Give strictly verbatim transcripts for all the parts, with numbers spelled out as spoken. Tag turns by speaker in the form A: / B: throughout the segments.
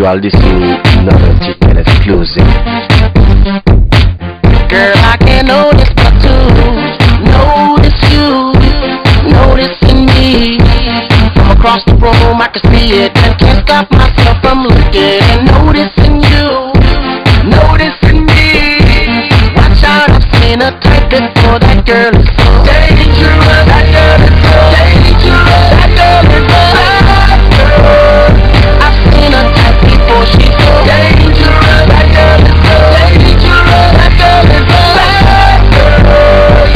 A: Well, this is novelty and exclusive.
B: Girl, I can't notice but to notice you, noticing me. From across the room I can see it and can't stop myself from looking and noticing you, noticing me. Watch out, I've seen a type before. That girl is so dangerous. That girl is so dangerous. That girl is so dangerous. I've seen a type before. She's so dangerous. That girl is so dangerous. That girl is so dangerous.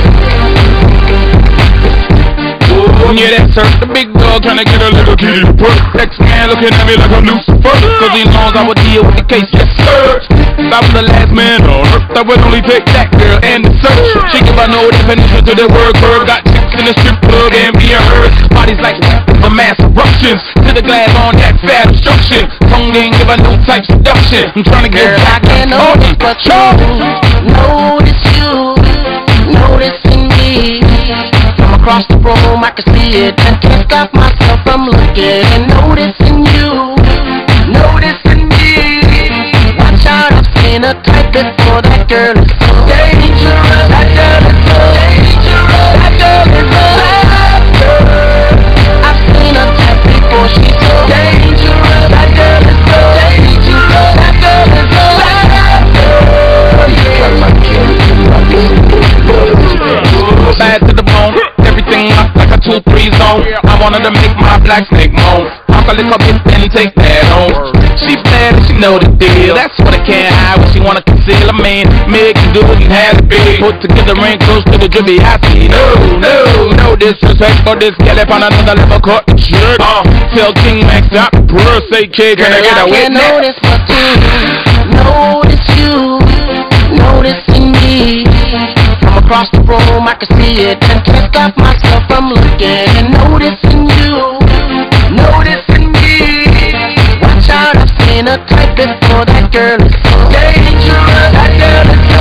C: Yeah, that's her, the big dog trying to get a little kitty to perk. Next man looking at me like I'm Lucifer, cause he knows I would deal with the case, yes sir. If I was the last man on earth, I would only take that girl and the search. She give her no definition to the word curve. Got chicks in the strip club and being heard. Bodies like weapons of mass eruptions. To the glass on that fat obstruction. Tongue ain't give her no type seduction. I'm trying to get
B: girl,
C: back
B: I can't notice but you, notice you, noticing me. From across the room I can see it and can't stop myself from looking and noticing you, noticing me. Watch out, I've seen a type before. That girl is so dangerous. That girl is so dangerous. That girl is so dangerous. I've seen a type before. She's so dangerous. That girl is so dangerous. That girl is so dangerous.
C: Bad to the bone, everything up like a two three zone. I wanted to make my black snake moan. I'll lick up and take that home. She bad and she know the deal. That's what I can't hide, what she wanna conceal. I mean, make it good and have it big. Put together ring close to the drippy. I see no, no, no disrespect for this gal up on another level. Cut the shirt. Uh, tell King Max stop. Bruh, say kid, can I get a witness?
B: I can't notice but you, notice you, noticing me. From across the room I can see it and can't stop myself from looking and noticing you, noticing me. Watch out, I've seen a type before. That girl is so dangerous. That girl is so